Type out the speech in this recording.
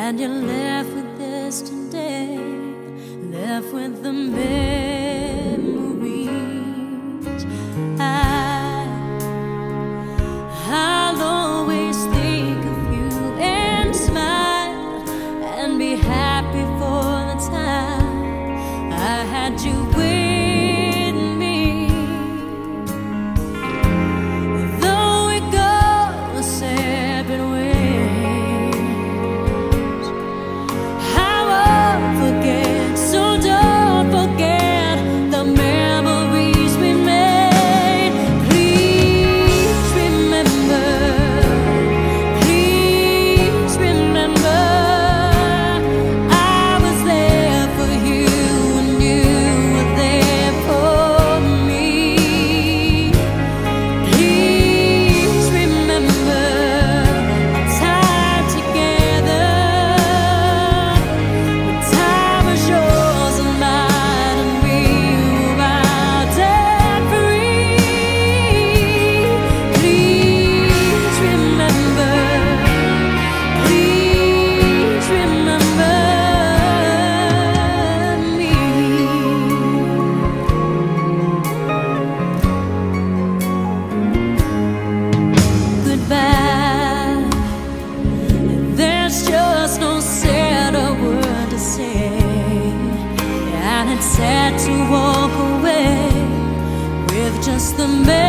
and you're left with this today, left with the memories. I'll always think of you and smile and be happy for the time I had you with me. Though we go separate ways, I won't forget, so don't forget the memories we made. Please remember, please remember, I was there for you and you were there for me. Please remember our time together, when time was yours and mine, and we were out and free. Please remember, please remember me. Goodbye. There's just no sadder word to say, and it's sad to walk away with just the